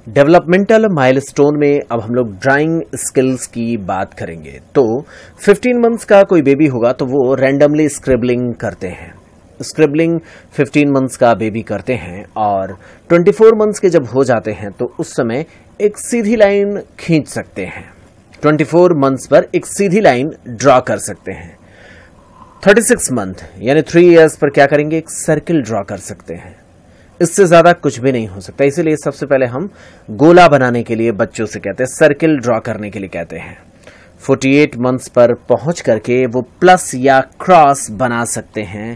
Developmental milestone में अब हम लोग ड्राइंग स्किल्स की बात करेंगे। तो 15 मंथ्स का कोई बेबी होगा तो वो रैंडमली स्क्रिबलिंग करते हैं। स्क्रिबलिंग 15 मंथ्स का बेबी करते हैं और 24 मंथ्स के जब हो जाते हैं तो उस समय एक सीधी लाइन खींच सकते हैं। 24 मंथ्स पर एक सीधी लाइन ड्रॉ कर सकते हैं। 36 मंथ यानी 3 इयर्स पर क्या करेंगे, एक सर्किल ड्रॉ कर सकते हैं। इससे ज्यादा कुछ भी नहीं हो सकता, इसीलिए सबसे पहले हम गोला बनाने के लिए बच्चों से कहते हैं, सर्किल ड्रॉ करने के लिए कहते हैं। 48 मंथ्स पर पहुंच करके वो प्लस या क्रॉस बना सकते हैं।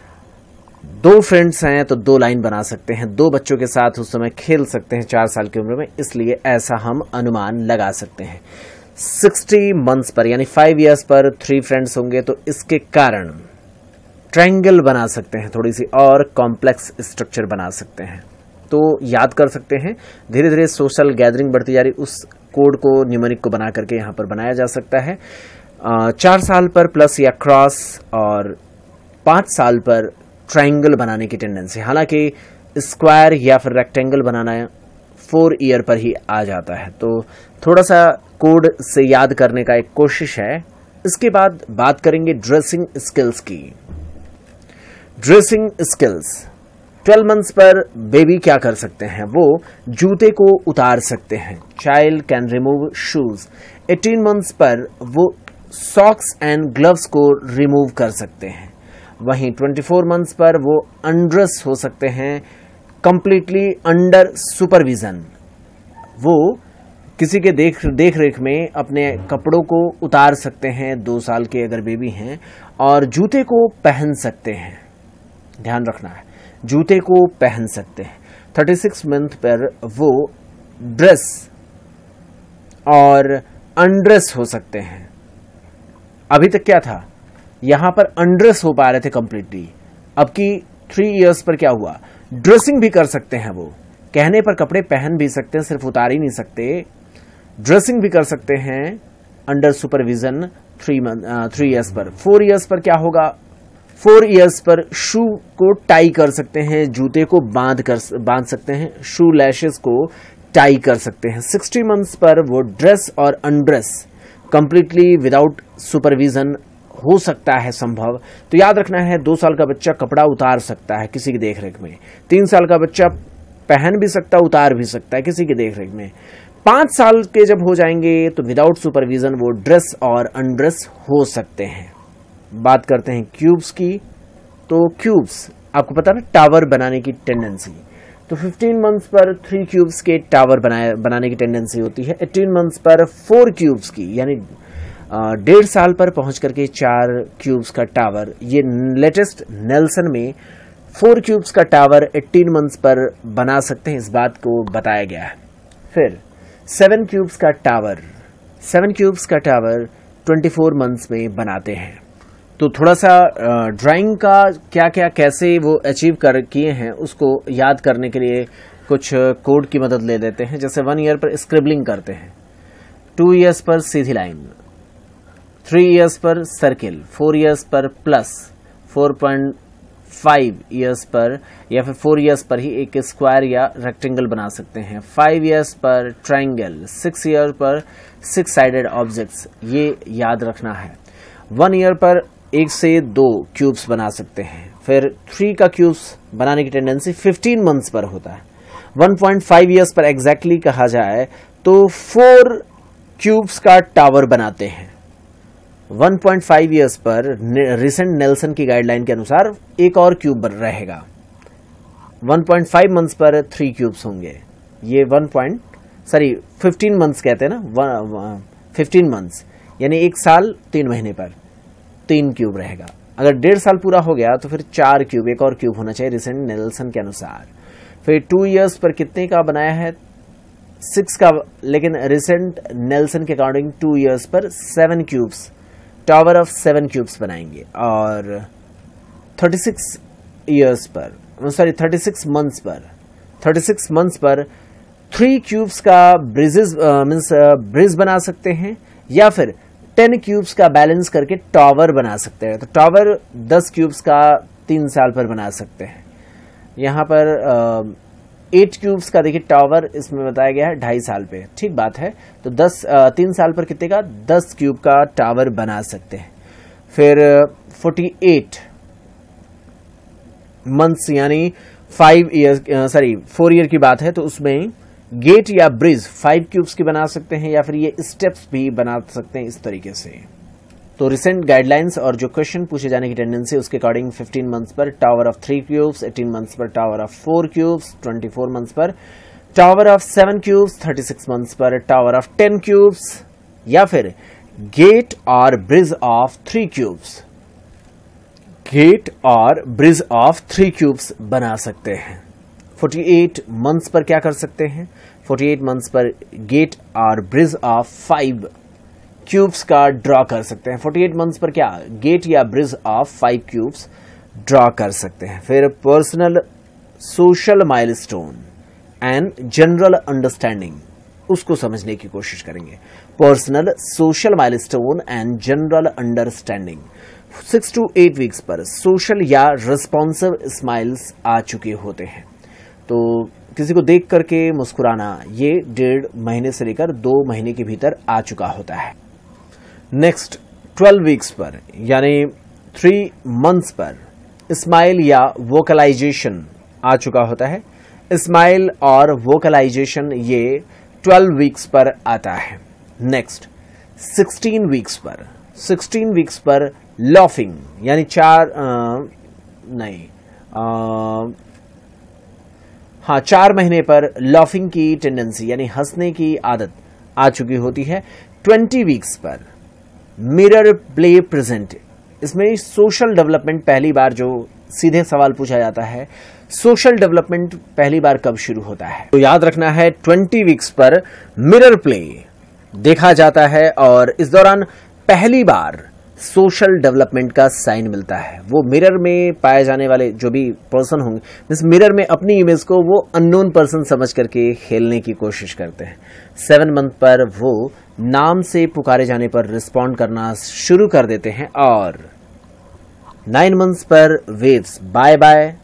2 फ्रेंड्स हैं तो 2 लाइन बना सकते हैं। 2 बच्चों के साथ उस समय खेल सकते हैं 4 साल की उम्र में, इसलिए ऐसा हम अनुमान लगा सकते हैं। 60 मंथ्स पर यानी 5 इयर्स पर 3 फ्रेंड्स होंगे तो इसके कारण ट्रायंगल बना सकते हैं, थोड़ी सी और कॉम्प्लेक्स स्ट्रक्चर बना सकते हैं। तो याद कर सकते हैं, धीरे धीरे सोशल गैदरिंग बढ़ती जा रही, उस कोड को न्यूमेरिक को बना करके यहाँ पर बनाया जा सकता है। 4 साल पर प्लस या क्रॉस और 5 साल पर ट्रायंगल बनाने की टेंडेंसी। हालांकि स्क्वायर या फिर रेक्टेंगल बनाना 4 ईयर पर ही आ जाता है, तो थोड़ा सा कोड से याद करने का एक कोशिश है। इसके बाद बात करेंगे ड्रेसिंग स्किल्स की। ड्रेसिंग स्किल्स 12 मंथ्स पर बेबी क्या कर सकते हैं, वो जूते को उतार सकते हैं। Child can remove shoes. 18 months पर वो सॉक्स एंड ग्लव्स को रिमूव कर सकते हैं। वहीं 24 मंथ्स पर वो अनड्रेस हो सकते हैं कंप्लीटली अंडर सुपरविजन। वो किसी के देख रेख में अपने कपड़ों को उतार सकते हैं, 2 साल के अगर बेबी हैं, और जूते को पहन सकते हैं। ध्यान रखना है, जूते को पहन सकते हैं। 36 मंथ पर वो ड्रेस और अनड्रेस हो सकते हैं। अभी तक क्या था, यहां पर अनड्रेस हो पा रहे थे कंप्लीटली। अब की 3 इयर्स पर क्या हुआ, ड्रेसिंग भी कर सकते हैं। वो कहने पर कपड़े पहन भी सकते हैं, सिर्फ उतार ही नहीं सकते, ड्रेसिंग भी कर सकते हैं अंडर सुपरविजन 3 इयर्स पर। 4 इयर्स पर क्या होगा, 4 इयर्स पर शू को टाई कर सकते हैं, जूते को बांध सकते हैं, शू लैशेस को टाई कर सकते हैं। 60 मंथ्स पर वो ड्रेस और अनड्रेस कंप्लीटली विदाउट सुपरविजन हो सकता है संभव। तो याद रखना है, 2 साल का बच्चा कपड़ा उतार सकता है किसी की देखरेख में। 3 साल का बच्चा पहन भी सकता है, उतार भी सकता है किसी की देखरेख में। 5 साल के जब हो जाएंगे तो विदाउट सुपरविजन वो ड्रेस और अनड्रेस हो सकते हैं। बात करते हैं क्यूब्स की। तो क्यूब्स आपको पता है ना, टावर बनाने की टेंडेंसी। तो 15 मंथ्स पर 3 क्यूब्स के टावर बनाने की टेंडेंसी होती है। 18 मंथ्स पर 4 क्यूब्स की, यानी 1.5 साल पर पहुंच करके 4 क्यूब्स का टावर। ये लेटेस्ट नेल्सन में 4 क्यूब्स का टावर 18 मंथ्स पर बना सकते हैं, इस बात को बताया गया है। फिर 7 क्यूब्स का टावर 24 मंथ्स में बनाते हैं। तो थोड़ा सा ड्राइंग का क्या क्या कैसे वो अचीव किए हैं उसको याद करने के लिए कुछ कोड की मदद ले लेते हैं। जैसे 1 ईयर पर स्क्रिबलिंग करते हैं, 2 इयर्स पर सीधी लाइन, 3 इयर्स पर सर्किल, 4 इयर्स पर प्लस, 4.5 इयर्स पर या फिर 4 इयर्स पर ही एक स्क्वायर या रेक्टेंगल बना सकते हैं। 5 इयर्स पर ट्रायंगल, 6 ईयर पर 6 साइडेड ऑब्जेक्ट्स, ये याद रखना है। 1 ईयर पर 1 से 2 क्यूब्स बना सकते हैं। फिर 3 का क्यूब्स बनाने की टेंडेंसी 15 मंथ्स पर होता है। 1.5 इयर्स पर एग्जैक्टली कहा जाए तो 4 क्यूब्स का टावर बनाते हैं। 1.5 इयर्स पर रिसेंट नेल्सन की गाइडलाइन के अनुसार एक और क्यूब रहेगा। 1.5 मंथ्स पर 3 क्यूब्स होंगे। ये 15 मंथ्स कहते हैं ना, 15 मंथ्स यानी 1 साल 3 महीने पर 3 क्यूब रहेगा। अगर 1.5 साल पूरा हो गया तो फिर 4 क्यूब, एक और क्यूब होना चाहिए रिसेंट नेल्सन के अनुसार। फिर 2 इयर्स पर कितने का बनाया है, 6 का, लेकिन रिसेंट नेल्सन के अकॉर्डिंग 2 इयर्स पर 7 क्यूब्स, टावर ऑफ 7 क्यूब्स बनाएंगे। और 36 मंथ्स पर 3 क्यूब्स का ब्रिज बना सकते हैं, या फिर 10 क्यूब्स का बैलेंस करके टावर बना सकते हैं। तो टावर 10 क्यूब्स का 3 साल पर बना सकते हैं। यहाँ पर 8 क्यूब्स का देखिए टावर इसमें बताया गया है 2.5 साल पे, ठीक बात है। तो 3 साल पर कितने का 10 क्यूब का टावर बना सकते हैं। फिर 48 मंथ्स यानी 4 ईयर की बात है, तो उसमें गेट या ब्रिज 5 क्यूब्स की बना सकते हैं या फिर ये स्टेप्स भी बना सकते हैं इस तरीके से। तो रिसेंट गाइडलाइंस और जो क्वेश्चन पूछे जाने की टेंडेंसी उसके अकॉर्डिंग 15 मंथ्स पर टावर ऑफ 3 क्यूब्स, 18 मंथ्स पर टावर ऑफ 4 क्यूब्स, 24 मंथ्स पर टावर ऑफ 7 क्यूब्स, 36 मंथ्स पर टावर ऑफ 10 क्यूब्स, या फिर गेट और ब्रिज ऑफ 3 क्यूब्स, गेट और ब्रिज ऑफ 3 क्यूब्स बना सकते हैं। 48 मंथ्स पर क्या कर सकते हैं, 48 मंथ्स पर गेट और ब्रिज ऑफ 5 क्यूब्स का ड्रॉ कर सकते हैं। 48 मंथ्स पर क्या गेट या ब्रिज ऑफ 5 क्यूब्स ड्रॉ कर सकते हैं। फिर personal social milestone and general understanding, उसको समझने की कोशिश करेंगे। Personal social milestone and general understanding 6 to 8 weeks पर सोशल या रिस्पॉन्सिव स्माइल्स आ चुके होते हैं। तो किसी को देख करके मुस्कुराना ये 1.5 महीने से लेकर 2 महीने के भीतर आ चुका होता है। नेक्स्ट 12 वीक्स पर यानी 3 मंथ्स पर स्माइल या वोकलाइजेशन आ चुका होता है। स्माइल और वोकलाइजेशन ये 12 वीक्स पर आता है। नेक्स्ट 16 वीक्स पर लॉफिंग यानी 4 महीने पर लॉफिंग की टेंडेंसी यानी हंसने की आदत आ चुकी होती है। 20 वीक्स पर मिरर प्ले प्रेजेंट, इसमें सोशल डेवलपमेंट पहली बार, जो सीधे सवाल पूछा जाता है सोशल डेवलपमेंट पहली बार कब शुरू होता है, तो याद रखना है 20 वीक्स पर मिरर प्ले देखा जाता है और इस दौरान पहली बार सोशल डेवलपमेंट का साइन मिलता है। वो मिरर में पाए जाने वाले जो भी पर्सन होंगे, इस मिरर में अपनी इमेज को वो अननोन पर्सन समझ करके खेलने की कोशिश करते हैं। 7 मंथ पर वो नाम से पुकारे जाने पर रिस्पॉन्ड करना शुरू कर देते हैं और 9 मंथ्स पर वेव्स बाय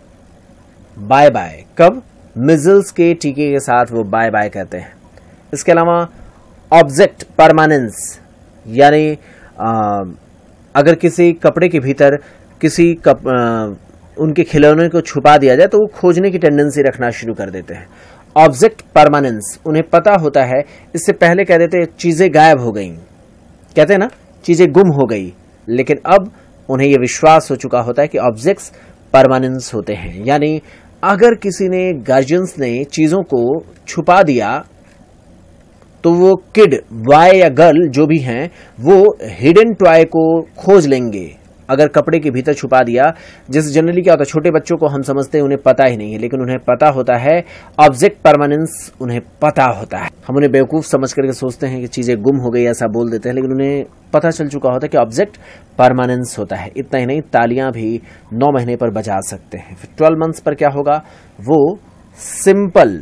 बाय कब मिजल्स के टीके के साथ वो बाय बाय कहते हैं। इसके अलावा ऑब्जेक्ट परमानेंस यानी अगर किसी कपड़े के भीतर उनके खिलौने को छुपा दिया जाए तो वो खोजने की टेंडेंसी रखना शुरू कर देते हैं। ऑब्जेक्ट परमानेंस, उन्हें पता होता है, इससे पहले कह देते चीजें गायब हो गई, कहते हैं ना चीजें गुम हो गई, लेकिन अब उन्हें यह विश्वास हो चुका होता है कि ऑब्जेक्ट्स परमानेंस होते हैं। यानी अगर किसी ने गार्जियंस ने चीजों को छुपा दिया तो वो किड, बॉय या गर्ल जो भी हैं, वो हिडन टॉय को खोज लेंगे। अगर कपड़े के भीतर छुपा दिया, जैसे जनरली क्या होता है छोटे बच्चों को हम समझते हैं उन्हें पता ही नहीं है, लेकिन उन्हें पता होता है ऑब्जेक्ट परमानेंस, उन्हें पता होता है। हम उन्हें बेवकूफ समझ करके सोचते हैं कि चीजें गुम हो गई ऐसा बोल देते हैं, लेकिन उन्हें पता चल चुका होता है कि ऑब्जेक्ट परमानेंस होता है। इतना ही नहीं, तालियां भी 9 महीने पर बजा सकते हैं। फिर 12 मंथ्स पर क्या होगा, वो सिंपल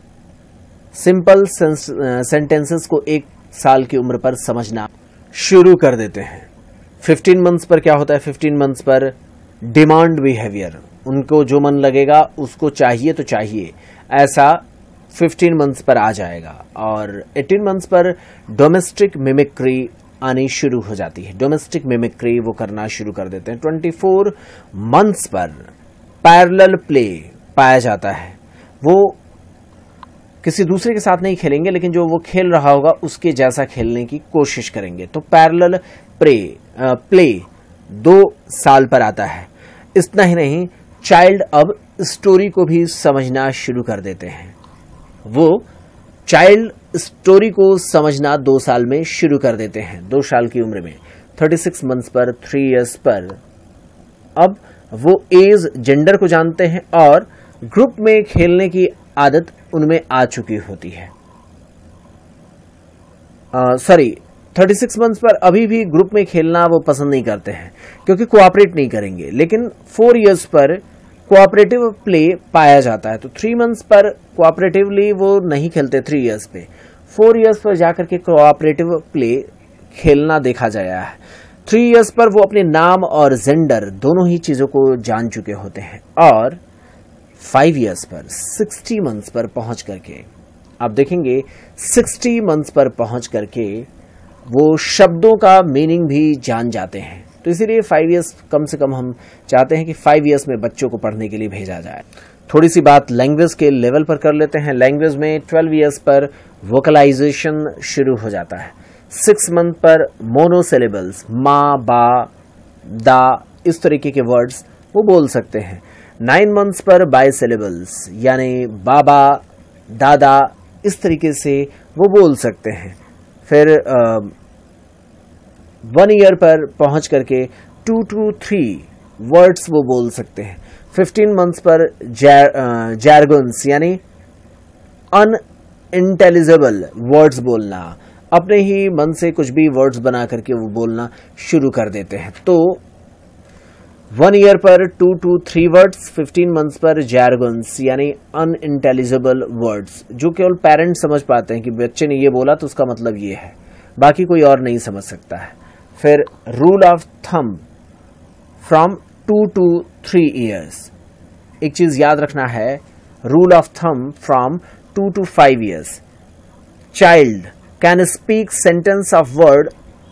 सेंटेंसेस को 1 साल की उम्र पर समझना शुरू कर देते हैं। 15 मंथ्स पर क्या होता है, 15 मंथ्स पर डिमांड बिहेवियर, उनको जो मन लगेगा उसको चाहिए तो चाहिए, ऐसा 15 मंथ्स पर आ जाएगा। और 18 मंथ्स पर डोमेस्टिक मिमिक्री आनी शुरू हो जाती है। डोमेस्टिक मिमिक्री वो करना शुरू कर देते हैं। 24 मंथ्स पर पैरेलल प्ले पाया जाता है। वो किसी दूसरे के साथ नहीं खेलेंगे, लेकिन जो वो खेल रहा होगा उसके जैसा खेलने की कोशिश करेंगे। तो पैरेलल प्ले 2 साल पर आता है। इतना ही नहीं, चाइल्ड अब स्टोरी को भी समझना शुरू कर देते हैं। वो चाइल्ड स्टोरी को समझना 2 साल में शुरू कर देते हैं, 2 साल की उम्र में। 36 मंथ्स पर 3 इयर्स पर अब वो एज जेंडर को जानते हैं और ग्रुप में खेलने की आदत उनमें आ चुकी होती है। 36 मंथ्स पर अभी भी ग्रुप में खेलना वो पसंद नहीं करते हैं क्योंकि कोऑपरेट नहीं करेंगे, लेकिन 4 इयर्स पर कोऑपरेटिव प्ले पाया जाता है। तो 3 मंथ्स पर कोऑपरेटिवली वो नहीं खेलते 3 इयर्स पे, 4 इयर्स पर जाकर के कोऑपरेटिव प्ले खेलना देखा गया है। 3 इयर्स पर वो अपने नाम और जेंडर दोनों ही चीजों को जान चुके होते हैं और 5 ईयर्स पर 60 मंथ्स पर पहुंच करके आप देखेंगे 60 मंथ्स पर पहुंच करके वो शब्दों का मीनिंग भी जान जाते हैं। तो इसीलिए 5 ईयर्स कम से कम हम चाहते हैं कि 5 ईयर्स में बच्चों को पढ़ने के लिए भेजा जाए। थोड़ी सी बात लैंग्वेज के लेवल पर कर लेते हैं। लैंग्वेज में 12 ईयर्स पर वोकलाइजेशन शुरू हो जाता है। 6 मंथ पर मोनोसिलेबल्स माँ बा दा इस तरीके के वर्ड्स वो बोल सकते हैं। 9 मंथ्स पर बाइसिलेबल्स यानी बाबा दादा इस तरीके से वो बोल सकते हैं। फिर 1 ईयर पर पहुंच करके 2 to 3 वर्ड्स वो बोल सकते हैं। 15 मंथ्स पर जैरगन्स यानी अनइंटेलिजिबल वर्ड्स बोलना, अपने ही मन से कुछ भी वर्ड्स बना करके वो बोलना शुरू कर देते हैं। तो 1 ईयर पर 2 to 3 वर्ड्स, 15 मंथ्स पर जैरगन्स यानी अनइंटेलिजिबल वर्ड्स जो केवल पेरेंट्स समझ पाते हैं कि बच्चे ने ये बोला तो उसका मतलब ये है, बाकी कोई और नहीं समझ सकता है। फिर rule of thumb from 2 to 3 years, एक चीज याद रखना है, rule of thumb from 2 to 5 years. Child can speak sentence of word,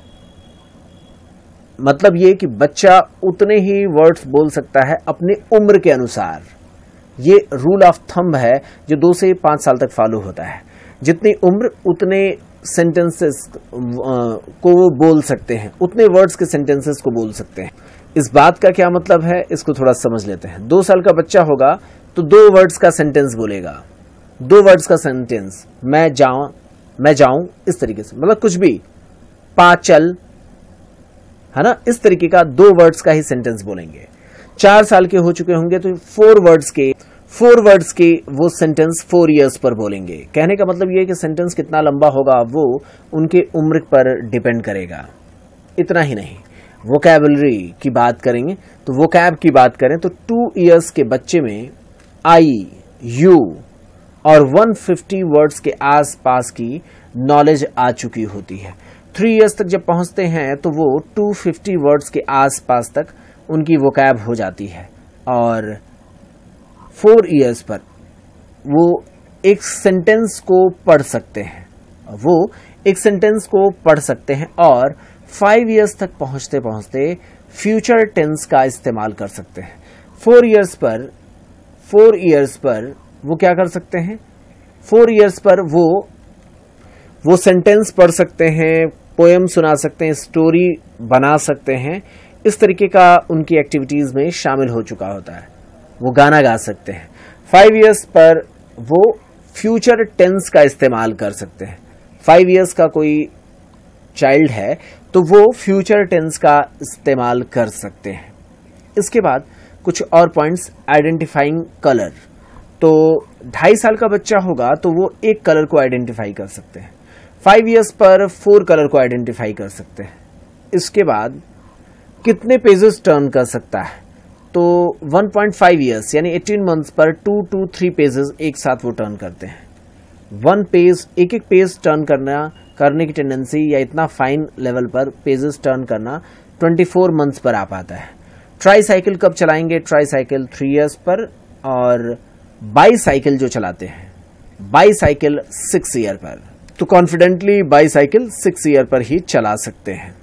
मतलब ये कि बच्चा उतने ही वर्ड्स बोल सकता है अपनी उम्र के अनुसार। ये रूल ऑफ थंब है जो 2 से 5 साल तक फॉलो होता है। जितनी उम्र उतने सेंटेंसेस को वो बोल सकते हैं, उतने वर्ड्स के सेंटेंसेस को बोल सकते हैं। इस बात का क्या मतलब है, इसको थोड़ा समझ लेते हैं। 2 साल का बच्चा होगा तो 2 वर्ड्स का सेंटेंस बोलेगा। 2 वर्ड्स का सेंटेंस, मैं जाऊं इस तरीके से, मतलब कुछ भी, पा चल, है ना, इस तरीके का 2 वर्ड्स का ही सेंटेंस बोलेंगे। 4 साल के हो चुके होंगे तो 4 वर्ड्स के वो सेंटेंस 4 ईयर्स पर बोलेंगे। कहने का मतलब ये है कि सेंटेंस कितना लंबा होगा वो उनके उम्र पर डिपेंड करेगा। इतना ही नहीं, वोकैबुलरी की बात करेंगे तो वोकैब की बात करें तो 2 ईयर्स के बच्चे में आई, यू और 150 वर्ड्स के आसपास की नॉलेज आ चुकी होती है। 3 ईयर्स तक जब पहुंचते हैं तो वो 250 वर्ड्स के आसपास तक उनकी वोकैब हो जाती है। और 4 ईयर्स पर वो एक सेंटेंस को पढ़ सकते हैं, और 5 ईयर्स तक पहुंचते पहुंचते फ्यूचर टेंस का इस्तेमाल कर सकते हैं। 4 ईयर्स पर वो क्या कर सकते हैं, 4 ईयर्स पर वो सेंटेंस पढ़ सकते हैं, पोएम सुना सकते हैं, स्टोरी बना सकते हैं। इस तरीके का उनकी एक्टिविटीज में शामिल हो चुका होता है। वो गाना गा सकते हैं। 5 ईयर्स पर वो फ्यूचर टेंस का इस्तेमाल कर सकते हैं। 5 ईयर्स का कोई चाइल्ड है तो वो फ्यूचर टेंस का इस्तेमाल कर सकते हैं। इसके बाद कुछ और पॉइंट्स, आइडेंटिफाइंग कलर। तो 2.5 साल का बच्चा होगा तो वो एक कलर को आइडेंटिफाई कर सकते हैं। 5 ईयर्स पर 4 कलर को आइडेंटिफाई कर सकते हैं। इसके बाद कितने पेजेस टर्न कर सकता है, तो 1.5 ईयर्स यानी 18 मंथ्स पर 2 to 3 पेजेस एक साथ वो टर्न करते हैं। 1 पेज, एक पेज टर्न करने की टेंडेंसी या इतना फाइन लेवल पर पेजेस टर्न करना 24 मंथ्स पर आ पाता है। ट्राई साइकिल कब चलाएंगे, ट्राई साइकिल 3 ईयर्स पर, और बाई साइकिल जो चलाते हैं, बाई साइकिल 6 ईयर पर। तो कॉन्फिडेंटली बाई साइकिल 6 ईयर पर ही चला सकते हैं।